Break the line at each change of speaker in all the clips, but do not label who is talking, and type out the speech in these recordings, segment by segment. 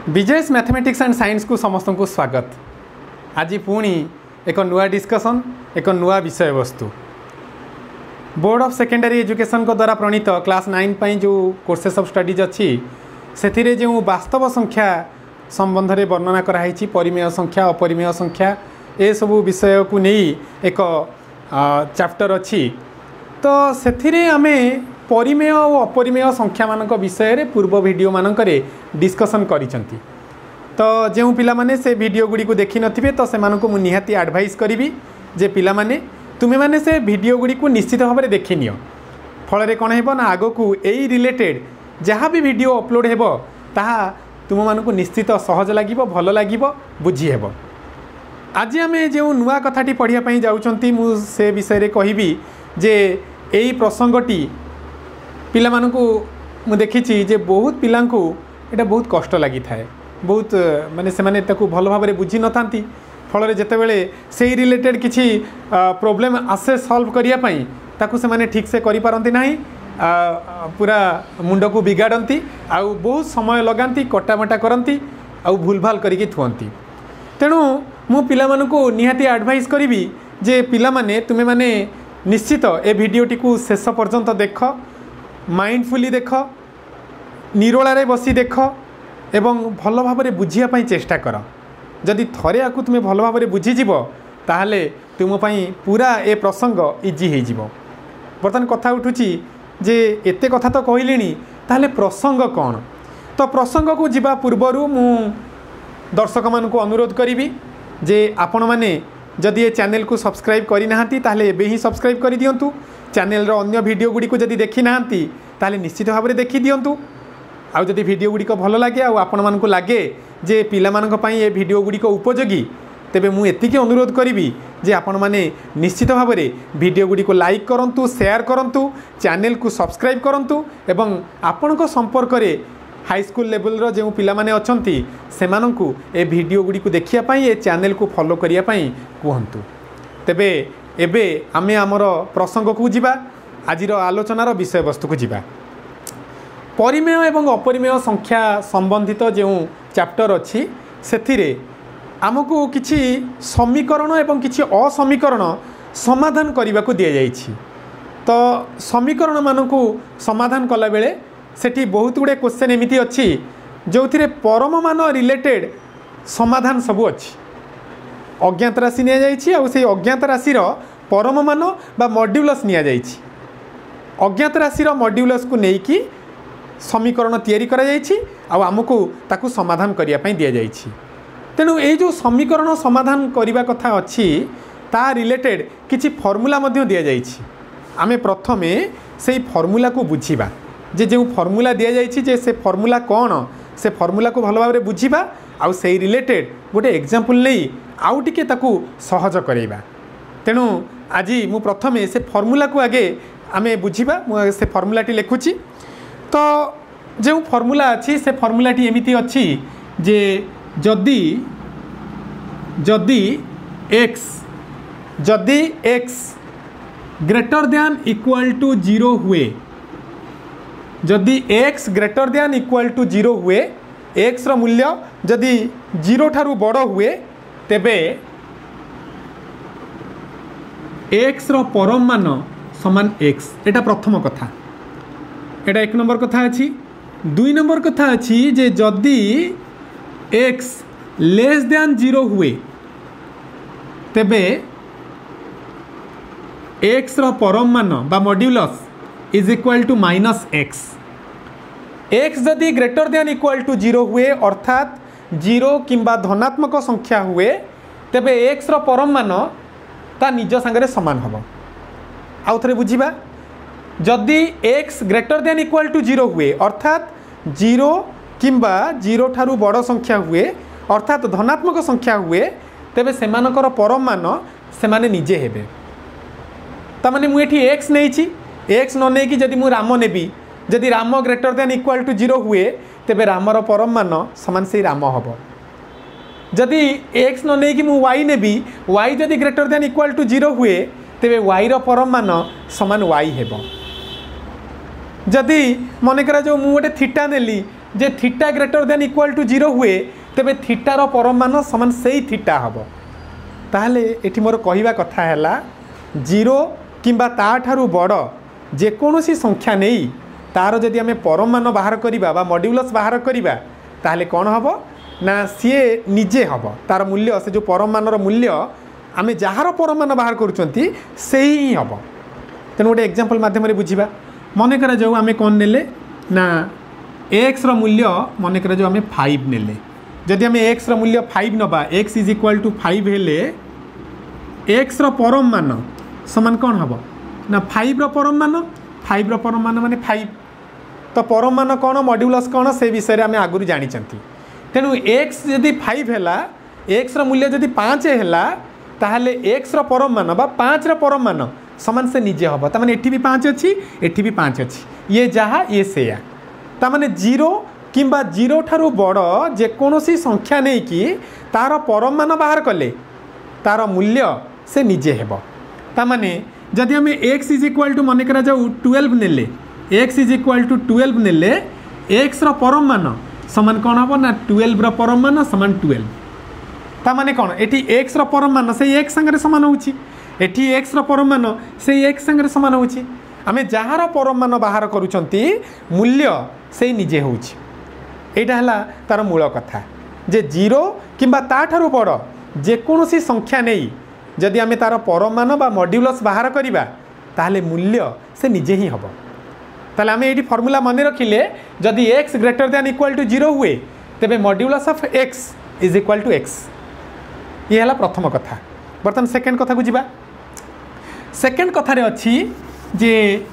Vijay's mathematics and science को समस्त को स्वागत। आज पुणी एक नुआ डिस्कसन एक नुआ विषय वस्तु बोर्ड ऑफ सेकेंडरी एजुकेशन को द्वारा प्रणीत क्लास 9 जो कोर्सेस ऑफ स्टडीज अच्छी से जो वास्तव संख्या संबंध में वर्णना कराई परिमेय संख्या अपरिमेय संख्या ए सबू विषय को नहीं एक चैप्टर अच्छी तो से आम परिमेय और अपरिमेय संख्या मान विषय रे पूर्व वीडियो मानक डिस्कसन करिसेंती। तो जो पिला माने से वीडियो गुड़ी को देखी नथिबे तो से मानक मु निहाती एडवाइस करी जे पिला माने तुमे माने से वीडियो गुड़ी को निश्चित भाव में देखि नियो फल कौन हेबो ना आगो को एई रिलेटेड जहाँ भी वीडियो अपलोड हेबो ताहा तुम मानक निश्चित सहज लागिबो भल लागिबो बुझी हेबो। आज आम जो नुआ कथाटी पढ़िया पई जाउचंती मु से विषय रे कहिबी जे एई प्रसंगटी पिला मानकु मु देखिछि जे बहुत पिलांकु एटा बहुत कष्ट लगी थाए बहुत माने से माने ताकु भल भाव में बुझी न थांती फल जेते बेले से रिलेटेड किछि प्रॉब्लम आसे सॉल्व करिया पई ताकु से माने ठीक से करि पारंती नाही पूरा मुंड को बिगाड़ती आउ बहुत समय लगाती कटामटा करती आउ भूल भाल करिके थुअंती। तेणु मु पिला मानकु निहाती एडवाइस करिवि जे पिला माने तुमे माने निश्चित ए वीडियोटी को शेष पर्यंत देख माइंडफुली देख निरोलारे बसी देख एवं भल भाव में बुझिया पई चेष्टा कर जदि थरे आकु तुमे भल भाव में बुझीजिब ताहले तुम पई पूरा ए प्रसंग इजी हो जिवो। बर्तमान कथा उठुची जे एते कथा तो कहलिनी ताहले प्रसंग कौन तो प्रसंग को जिबा पूर्वरु मु दर्शक मान को अनुरोध करी जे आपण माने जदि ये चैनल को सब्सक्राइब करी नाहंती ताहले एबे ही सब्सक्राइब करी दियंतु। चैनल रो अन्य वीडियो गुडी को जदि देखी नाहंती ताहले निश्चित भाव में देखी दियंतु। आउ जदि वीडियो गुडी को भल लागे आउ आपण मान को लागे जे पिला मान को पई ए वीडियो गुडी को उपयोगी तेबे मु एतिके अनुरोध करी जे आपण माने निश्चित भाव में वीडियो गुडी को लाइक करंतु शेयर करंतु चैनल को सब्सक्राइब करंतु एवं आपण को संपर्क रे हाई स्कूल लेवल रो जो पिला माने अछंती सेमानंकु ए वीडियो गुडी को देखिया पई ए चैनल को फॉलो करिया पई कहंतु। तेबे एबे आमे हमर प्रसंग को जिबा आजिर आलोचनार विषय वस्तु को जिबा परिमेय एवं अपरिमेय संख्या संबंधित जो चैप्टर अच्छी से आमको किछि समीकरण एवं किछि असमीकरण समाधान करने को दि जाइछि। तो समीकरण मानकु समाधान कला बेले सेठी बहुत गुड़े क्वेश्चन एमिति अच्छी जो थिरे परम मान रिलेटेड समाधान सबू अच्छी अज्ञात राशि नि जाइछि आ से अज्ञात राशिर परम मान बा मॉड्यूलस नि जाइछि अज्ञात राशिर मॉड्यूलस को नेकी समीकरण तैयारी करा जाइछि आ आमको ताकू समाधान करिया पई दिया जाइछि। तेणु ये जो समीकरण समाधान करने कथा अच्छी ता रिलेटेड किछि फॉर्मूला मध्य दिया जाइछि। आमे प्रथमे से फॉर्मूला को बुझिबा जे जो फॉर्मूला दिया जाइछि जे से फॉर्मूला कौन से फॉर्मूला को भल भाव में बुझिबा आउ से रिलेटेड गोटे एग्जांपल नहीं आउ टिके ताकू सहज करैबा। तेणु आज मु प्रथमे से फॉर्मूला को आगे आमे बुझिबा मु से फॉर्मूलाटी लिखुछि। तो जो फॉर्मूला अच्छी से फॉर्मूलाटी एमिति अच्छी जे जदि x greater than equal to 0 हुए जदि x greater than equal to 0 हुए x रो मूल्य जदि 0 ठारू बड़ हुए तेबे x रो परम मान समान x एटा प्रथम कथा एटा एक नंबर कथा अच्छी। दुई नंबर कथा अच्छी जे जदि x लेस दैन 0 हुए तेबे x रो परम मान बा modulus is equal to minus x x जदि ग्रेटर दैन इक्वल टू 0 हुए अर्थात 0 किंबा धनात्मक संख्या हुए तेबे x रो परम मान ता निज संगे समान हम। आउ थरे बुझिबा जदि x greater than equal to 0 हुए अर्थात 0 किंबा 0 ठारू बड़ संख्या हुए अर्थात धनात्मक संख्या हुए तेबे सेमानकर परम मान सेमाने निजे हेबे। तामाने मु एठी x नेइछि x न नेकी जदि मु राम नेबी जदि Ram greater than equal to 0 हुए तेबे रामर परम मान समान से राम हबो। जदि x न नेकी मु y नेबी y जदि ग्रेटर दैन इक्वल टू 0 हुए तेबे y रो परम मान समान y हेबो। जदि मन करा जो मु गोटे थीटा नेली जे theta greater than equal to 0 हुए तेबे थीटार परम मान समान से थीटा हम ताहले एठी मोर कहवा कथा है 0 किंबा ताठारु बड़ जेकोसी संख्या नहीं तार जदि आम परम मान बाहर करवा मॉड्यूलस बाहर करवा ताहले कौन हम ना सी निजे हम तार मूल्य से जो परम मान मूल्य आम जार परम मान बाहर करुँच से ही हम तेणु गोटे एग्जांपल माध्यम बुझा मन कर जो आम कौन नेले ना एक्स मूल्य मन कर जो आम 5 नेले जदि आम एक्स मूल्य 5 नबा एक्स इज इक्वाल टू 5 हेले एक्स परम मान समान कौन हम ना 5 परम मान 5 परम मान माने 5 तो परम मान कौन मॉड्यूलस कौन से विषय आम आगुरी जानी तेणु एक्स जदि 5 है एक्स मूल्य जदि 5 है ताहले एक्स परम मान बा 5 परम मान समान से निजे हम ताने एठी भी 5 अच्छी एठी भी 5 अच्छी ये जहाँ ये से ताने 0 किंबा 0 ठारू बड़ जेकोसी संख्या नहीं कि तार परम मान बाहर कले तार मूल्य से निजे हेब ताने जदि आम एक्स इज इक्वाल टू मन करा जाऊ 12 नेले एक्स इज इक्वाल टू 12 नेले एक्स परम मान समान कौन हम ना 12 परम मान समान 12 ताने कौन एटी एक्स परम मान से एक संगे सामान होची एटी एक्स परम मान से एक संगे सामान होची आम जार परम मान बाहर करुचंती मूल्य से निजे होची एटा हला तार मूल कथा जे 0 किंबा ताठारु बड़ जेकोसी संख्या नहीं जदि आम तार परम मान बा मॉड्यूलस बाहर करवा ताहले मूल्य से निजे ही हम ताहले आम ये फर्मूला मन रखिले जदि x greater than equal to 0 हुए तेबे modulus of x is equal to x ये है प्रथम कथा बर्तमान सेकेंड कथा को जीवा सेकेंड कथार अच्छी जे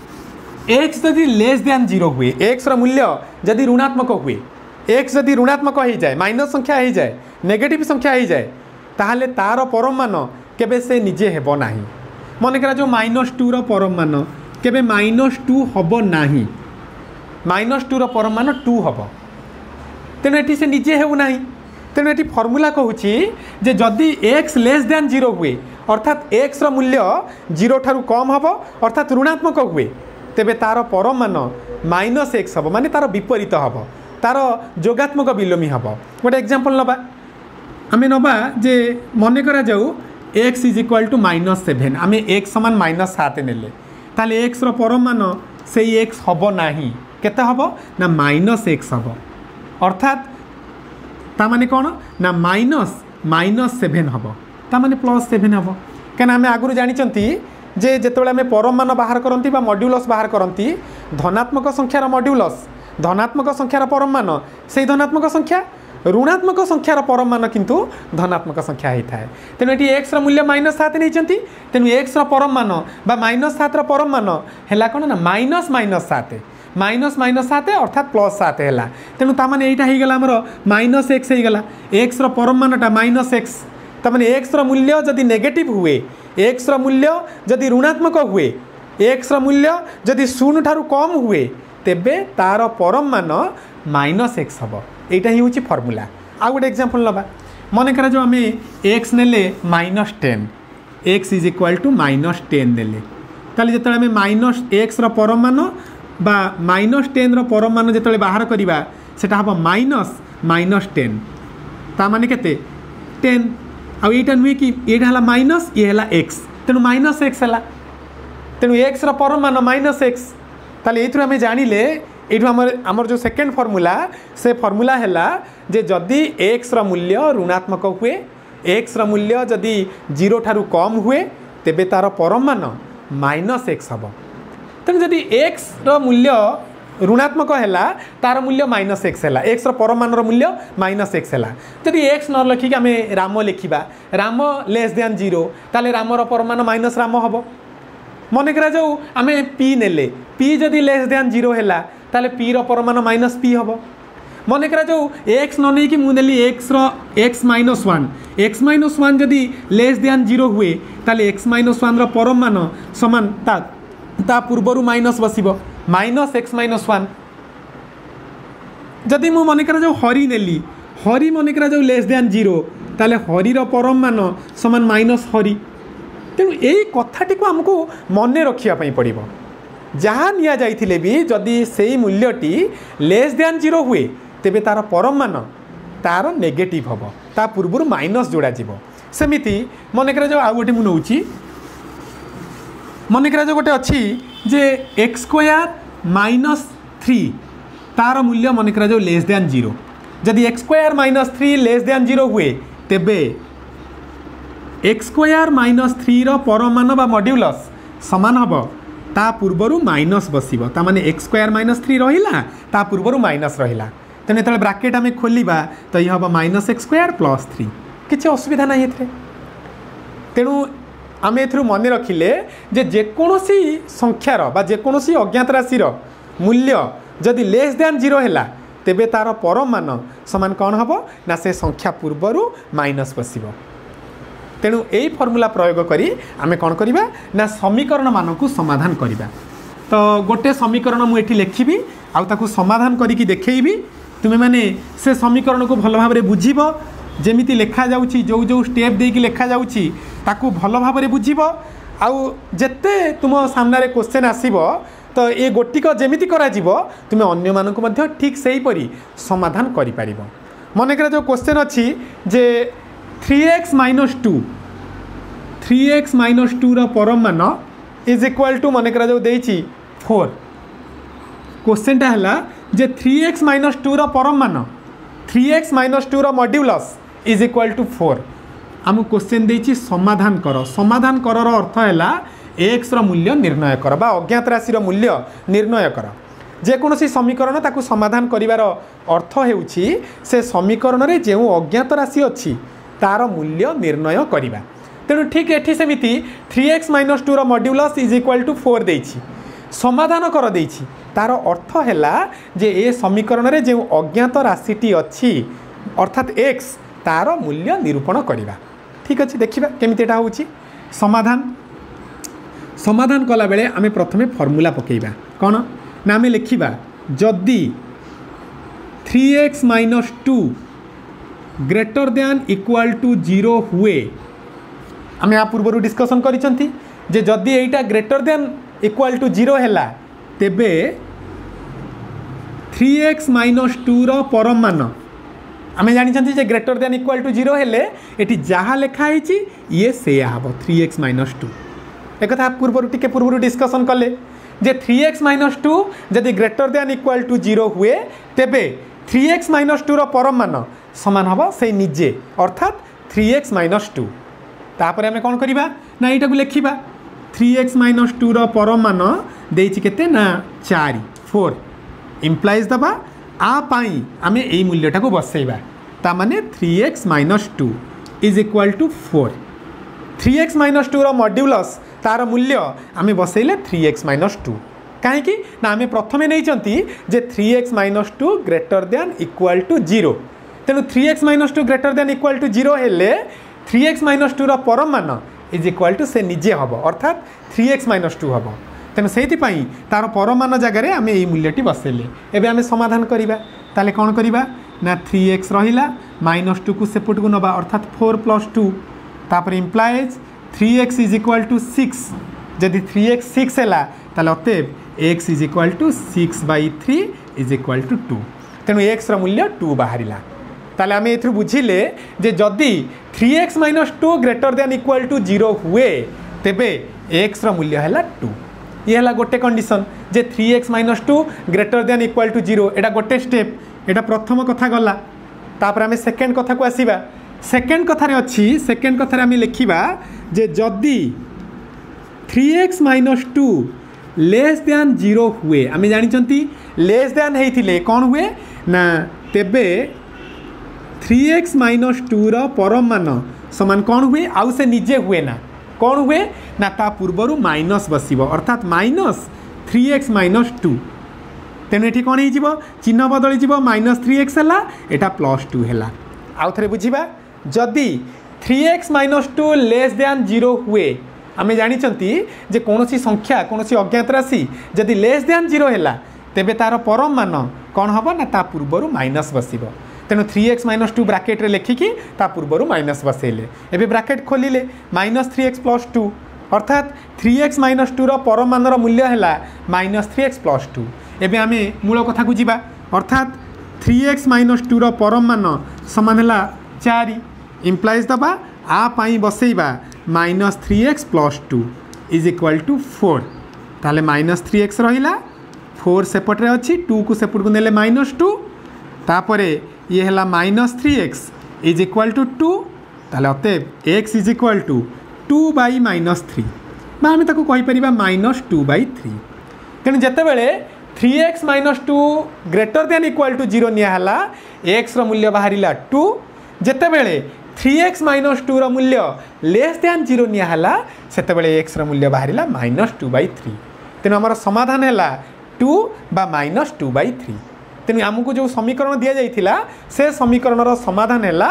एक्स जदि लेस देन 0 हुए एक्स मूल्य जदि ऋणात्मक हुए एक्स जदि ऋणात्मक हो जाए माइनस संख्या हो जाए नेगेटिव संख्या हो जाए ताहले तार परम मान केबे से निजे हेब नाही मन करा जो -2 परम मान केबे -2 हब नाही -2 परम मान 2 हब तेणु एटी से निजे हेउ नाही तेणु ये फर्मूला कहूँ जे जदि एक्स लेस देन 0 हुए अर्थात एक्स मूल्य 0 ठारू कम हम अर्थात ऋणात्मक हुए तेबे तार परम मान -x हम माने तार विपरीत हम तार जोगात्मक विलोमी हम गोटे एग्जांपल नबा आम नबा जे मन करा जाऊ x इज इक्वाल टू -7 आम x समान -7 नेले ताले x परम मान से x हम नाही केते हम ना -x हम अर्थात तामाने कौन ना -7 हम तामाने +7 हम क्या आम आगुरी जानी जे जेतबेले आम परम मान बाहर करती मॉड्यूलस बाहर करती धनात्मक संख्यार मॉड्यूलस धनात्मक संख्यार परम मान से धनात्मक संख्या ऋणात्मक संख्यार परम मान किंतु धनात्मक संख्या होता है तेणु ये एक्स मूल्य -7 नहीं तेणु एक्स परम मान बा -7 परम मान है कौन ना -7 -7 अर्थात +7 है तेणु ताने यहाँ होगला -x होगला एक्स परम मानटा -x ताने एक्स मूल्य जदि नेगेटिव हुए एक्स मूल्य जदि ऋणात्मक हुए एक्स मूल्य जदि 0 ठारू कम हुए तेबे तार परम मान -x हम यहाँ ही हूँ फर्मूला आउ गोटे एग्जांपल नबा मन करा जो आम एक्स नेले -10 एक्स इज इक्वाल टू -10 नेले ताले जिते आम -x परम मान बा -10 परम मान जो बाहर करवा सेटा हम -10 ता माने केते 10 आउ एटा नुहे कि एटा हला माइनस ये हला x तेणु -x है तेणु x परम मान -x ताले एथुर आम जानिले ये आमर जो सेकेंड फर्मूला से फर्मूला है जे जदि एक्स मूल्य ऋणात्मक हुए एक्स मूल्य जदि 0 ठारू कम हुए तेबे तार परम मान -x हम तेणु जदि एक्स मूल्य ऋणात्मक है तार मूल्य -x है एक्स परम मान मूल्य -x है जदि एक्स न लिखिक आम राम लिखा राम लेस देन 0 ताले रामर परम मान -राम हम मन करा जाऊ आम पी नेले पी जदि लेस देन 0 है ताले पी परम मान -p हम मन करा जाऊ एक्स न नहीं कि मुझे एक्स -1 जदि लेस देन 0 हुए ताले x -1 परम मान समान ता पूर्वर माइनस बस -x -1 जदि मु मन करा जाऊ हरी नेली हरी मन करा जाऊ लेस देन 0 ताले हरीर परम मान समान माइनस हरी तेणु यही कथाटी को आमको मन रखापी पड़ो जहाँ नि जाइथिले भी जदि से मूल्यटी लेस देन 0 हुए तेबे तार परम मान तार नेगेटिव हम ता पूर्व माइनस जोड़ा जीव सेमिति मन कर आउ गोटे मुझे नौची मन कर गोटे अच्छी जे एक्स स्क्वायर माइनस 3 तार मूल्य मन कर लेस दैन 0 जदि x square minus 3 less than 0 हुए तेबे एक्स स्क्वायर माइनस 3 रो परम मान बा मॉड्यूलस समान हम ता पूर्वर माइनस बसिबो ता माने एक्स स्क्वायर माइनस 3 रहिला ता पूर्वर माइनस रहिला तेने तले ब्रैकेट आमे खोलिबा तो ये हम माइनस एक्स स्क्वायर प्लस 3 किछि असुविधा नाही एथरे तेणु आमे एथरु मन रखिले जे जेकोसी संख्यार बा जेकोसी अज्ञात राशि मूल्य जदि लेस दैन 0 हैला तेबे तार परम मान समान कौन हम ना से संख्या पूर्वर माइनस बसिबो तेणु यही फर्मूला प्रयोग करी आमे कौन करिबा ना समीकरण मानकु समाधान करिबा तो गोटे समीकरण मु एठी लिखिबी आउ ताकु समाधान करिकी देखैबी तुमे माने से समीकरण को भल भाबरे बुझिबो जेमिति लेखा जाउची जो जो स्टेप देकी लेखा जाउची ताकु भल भाबरे बुझिबो आउ जेते तुम सामने क्वेश्चन आसीबो तो ये गोटिक जेमिति करा जीवो तुमे अन्य मानकु मध्य ठीक सही परी समाधान करि पारिबो मन करे जो क्वेश्चन अछि जे 3x माइनस 2 3x माइनस 2 रो परम मान इज इक्वल टू मन करा जो देछि 4 क्वेश्चन टा हला जे 3x माइनस 2 रो परम मान 3x माइनस 2 रो मॉड्यूलस इज इक्वल टू 4 आम क्वेश्चन देछि समाधान कर रो अर्थ हैला x रो मूल्य निर्णय कर बा अज्ञात राशि रो मूल्य निर्णय कर जेकोसी समीकरण ताकू समाधान करिवार अर्थ हेउछि से समीकरण रे जेउ अज्ञात राशि अछि तार मूल्य निर्णय करिबा तेणु ठीक एठी सेमिति 3x माइनस 2 रो मॉड्यूलस इज इक्वल टू 4 देछि समाधान कर देछि तार अर्थ हैला जे ए समीकरण रे जेउ अज्ञात राशिटी अछि अर्थात x तार मूल्य निरूपण करिबा ठीक अछि देखिबा केमिति एटा होछि समाधान कला बेले आमे प्रथमे फॉर्मूला पकेइबा कोन ना आमे लिखिबा जदि 3x minus 2 greater than equal to 0 हुए आमे आ पूर्व डिस्कशन करिसंती जे जदि एटा ग्रेटर दैन इक्वल टू 0 हैला तेबे 3x माइनस 2 रो परम मान आमे जानिसंती जे ग्रेटर दैन इक्वल टू 0 हेले एटी जहा लेखा हिची ये सेया हबो 3x माइनस 2 एक कथा पूर्व डिस्कशन कले जे 3x माइनस 2 जदि ग्रेटर दैन इक्वल टू 0 हुए तेबे 3x माइनस 2 रो परम मान समान हम से निजे अर्थात 3x माइनस 2 तापर आमे कोन करिबा ना एटा को लिखिबा 3x माइनस 2 रो परम मान देछि केते ना 4 इंप्लाइज दबा आ पाई आमे एई मूल्यटा को बसैबा ता माने 3x minus 2 is equal to 4 3x minus 2 रो मॉड्यूलस तार मूल्य आमे बसैले 3x माइनस 2 कहीं ना आमे प्रथमे नहीं चंती जे 3x minus 2 greater than equal to 0 तेणु 3x minus 2 greater than equal to 0 हेले 3x माइनस 2 रो परम मान इज इक्वल टू से निजे हम अर्थात 3x माइनस 2 हम तेणु से तार परम मान जगह आमे एई मूल्यटी बसैले एबे आमे समाधान करिबा ताले कोन करिबा ना 3x रहिला माइनस 2 को सेपट को नबा अर्थात 4 प्लस 2 तापर implies 3x is equal to 6 जदि 3x 6 हैला ताले अतएव x is equal to 6/3 is equal to 2 तेणु x रो मूल्य 2 बाहरिला ताले आमे एथु बुझिले जे जदि 3x minus 2 greater than equal to 0 हुए तेबे x रो मूल्य हैला 2 ये हैला गोटे कंडीशन जे 3x minus 2 greater than equal to 0 एटा गोटे स्टेप एटा प्रथम कथा गला तापर आमे सेकंड कथा को आसीबा सेकंड कथारे अच्छी सेकंड कथारे आमे लिखिबा जे जदि 3x माइनस 2 लेस दैन 0 हुए आमे जानिचंती लेस दैन हेइथिले कोन हुए ना तेबे 3x माइनस 2 रो परम मान समान कोन हुए आउ से निजे हुए ना कोन हुए ना ता पूर्वरु माइनस बसिबो अर्थात माइनस 3x माइनस 2 तेने एठी कोन हे जिवो चिन्ह बदली जिवो माइनस 3x हला एटा प्लस 2 हला आउ थरे बुझिबा जदि 3x माइनस 2 लेस दैन 0 हुए आमे जानिचंती जे कोनोसी संख्या कोनोसी अज्ञात राशि जदि लेस दैन 0 हैला तेबे तार परम मान कोन हबो ना ता पूर्वरु माइनस बसिबो तेणु 3x माइनस 2 ब्राकेट रे लेखिकी ता पूर्वरु माइनस बसेले एबे ब्राकेट खोलिले माइनस 3x प्लस 2 अर्थात 3x माइनस 2 रो परम मान रो मूल्य हैला माइनस 3x प्लस 2 एबे आमे मूल कथा को जिबा अर्थात 3x माइनस 2 रो परम मान समान है 4 इम्प्लाइज दबा आ पाई बसैबा minus 3x plus 2 is equal to 4 ताले माइनस 3x रहिला 4 सेपटे अच्छी 2 को सेपट को नेले माइनस 2 तापरे ये है minus 3x is equal to 2 ताले अतएव x is equal to 2 by minus 3 बा आम ताको कहि परिबा माइनस 2 बाई 3 तेणु जितेबले 3x minus 2 greater than equal to 0 नियाला x रो मूल्य बाहरिला 2 जितेबले 3x माइनस 2 रो मूल्य लेस देन 0 नियाला सेतेबले x रो मूल्य बाहरिला माइनस 2 बाई 3 तेणु आमर समाधान है 2 बा माइनस 2 बाई 3 तेणु आमको जो समीकरण दि जाइथिला से समीकरण रो समाधान है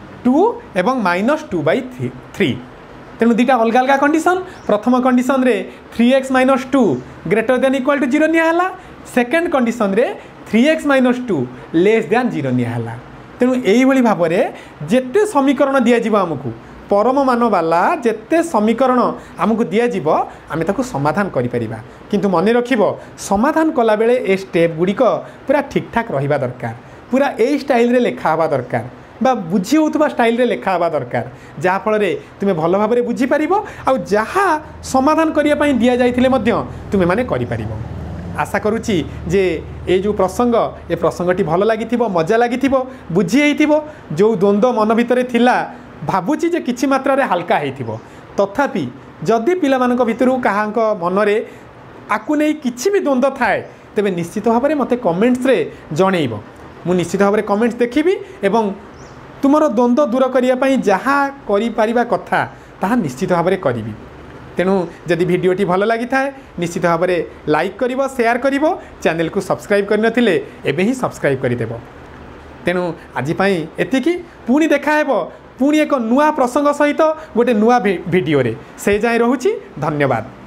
2 एवं माइनस 2 बाई 3 तेणु दुटा अलग अलग कंडीशन प्रथम कंडीशन रे 3x minus 2 greater than equal to 0 नियाला सेकेंड कंडीशन रे 3x माइनस 2 लेस देन 0 नियाला तेणु यही भाव में जिते समीकरण दिज्व आमको परम मान वाला जिते समीकरण आमको दिज्व आम ताको समाधान करिपरिबा किंतु मन रखिब समाधान कला बेले ए स्टेप गुड़िक पूरा ठीक ठाक रहिबा दरकार पूरा ए स्टाइल रे लेखा हवा दरकार बा बुझी होतबा स्टाइल रे लेखा हवा दरकार जहाँ फल रे तुमे भल भाव में बुझी पारिबो आ जहाँ समाधान करिया पई दिया जाइथिले मध्य तुमे माने करि पारिबो आशा करुच्ची जे ये जो प्रसंग ये प्रसंगटी भल लगी मजा लगी बुझी जो द्वंद्व मन भितर थिला भावुची जे किछि मात्रा रे हल्का हेतिबो तथापि जदि पिला मानक भितरु काहांक मनरे आकु नै किछि भी द्वंद्व थाए तेबे निश्चित भाव में मते कमेंट्स रे जणैबो मु निश्चित भाव में कमेंट्स देखिबी एवं तुमर द्वंद्व दूर करिया पई जहाँ करि पारिबा कथा ताहा निश्चित भाव में करिबी तेणु जदि भिडियोटी भल लगी थाए निश्चित भाव में लाइक करिवो शेयर करिवो चैनल को सब्सक्राइब करनथिले एबे ही सब्सक्राइब करिदेबो तेणु आज पई एतिकी पुणी देखा हेबो पुणी एक नुआ प्रसंग सहित गोटे नुआ भिडियो रे से जाय रहुची धन्यवाद।